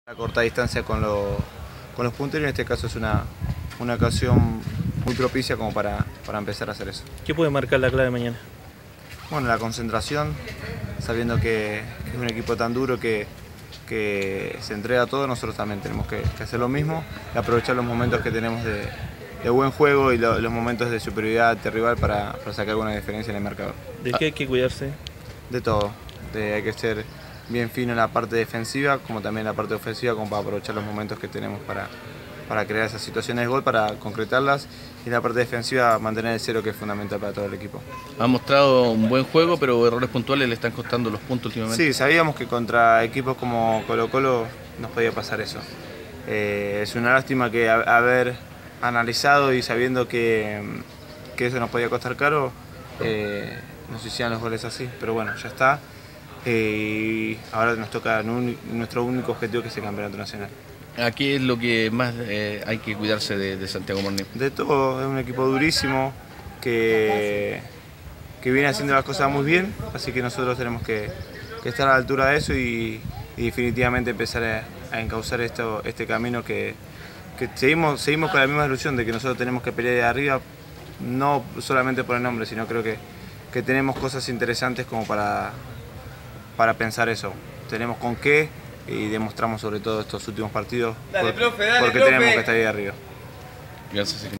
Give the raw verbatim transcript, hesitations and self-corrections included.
A corta distancia con, lo, con los punteros, en este caso es una, una ocasión muy propicia como para, para empezar a hacer eso. ¿Qué puede marcar la clave mañana? Bueno, la concentración, sabiendo que, que es un equipo tan duro que, que se entrega todo, nosotros también tenemos que, que hacer lo mismo y aprovechar los momentos que tenemos de, de buen juego y lo, los momentos de superioridad ante rival para, para sacar alguna diferencia en el marcador. ¿De qué hay que cuidarse? De todo, de, hay que ser bien fino en la parte defensiva como también en la parte ofensiva, como para aprovechar los momentos que tenemos para, para crear esas situaciones de gol, para concretarlas, y en la parte defensiva mantener el cero, que es fundamental para todo el equipo. Ha mostrado un buen juego, pero errores puntuales le están costando los puntos últimamente. Sí, sabíamos que contra equipos como Colo-Colo nos podía pasar eso. Eh, es una lástima que a, haber analizado y sabiendo que, que eso nos podía costar caro, eh, nos hicieran los goles así, pero bueno, ya está. Eh, y ahora nos toca nuestro único objetivo, que es el campeonato nacional. ¿A qué es lo que más eh, hay que cuidarse de, de Santiago Morning? De todo, es un equipo durísimo que, que viene haciendo las cosas muy bien, así que nosotros tenemos que, que estar a la altura de eso y, y definitivamente empezar a, a encauzar esto, este camino que, que seguimos, seguimos con la misma ilusión de que nosotros tenemos que pelear de arriba, no solamente por el nombre, sino creo que, que tenemos cosas interesantes como para, para pensar eso. Tenemos con qué y demostramos sobre todo estos últimos partidos, Dale, por, profe, dale, porque profe. tenemos que estar ahí arriba. Gracias.